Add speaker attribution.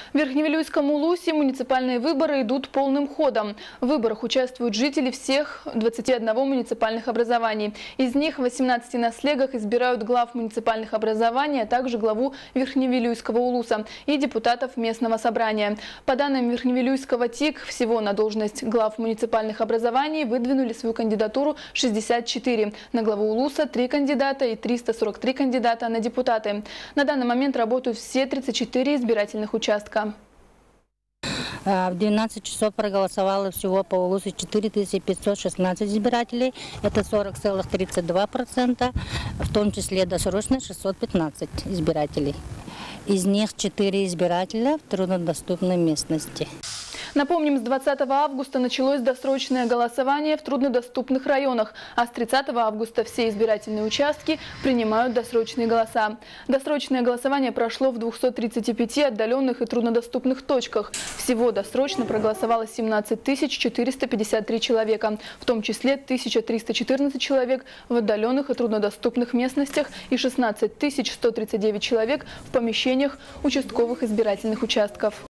Speaker 1: В Верхневилюйском Улусе муниципальные выборы идут полным ходом. В выборах участвуют жители всех 21 муниципальных образований. Из них в 18 на слегах избирают глав муниципальных образований, а также главу Верхневилюйского Улуса и депутатов местного собрания. По данным Верхневилюйского ТИК, всего на должность глав муниципальных образований выдвинули свою кандидатуру 64. На главу Улуса 3 кандидата и 343 кандидата на депутаты. На данный момент работают все 34 избирательных участка.
Speaker 2: В 12 часов проголосовало всего по Улусу 4516 избирателей, это 40,32%, в том числе досрочно 615 избирателей. Из них 4 избирателя в труднодоступной местности.
Speaker 1: Напомним, с 20 августа началось досрочное голосование в труднодоступных районах, а с 30 августа все избирательные участки принимают досрочные голоса. Досрочное голосование прошло в 235 отдаленных и труднодоступных точках. Всего досрочно проголосовало 17 453 человека, в том числе 1314 человек в отдаленных и труднодоступных местностях и 16 139 человек в помещениях участковых избирательных участков.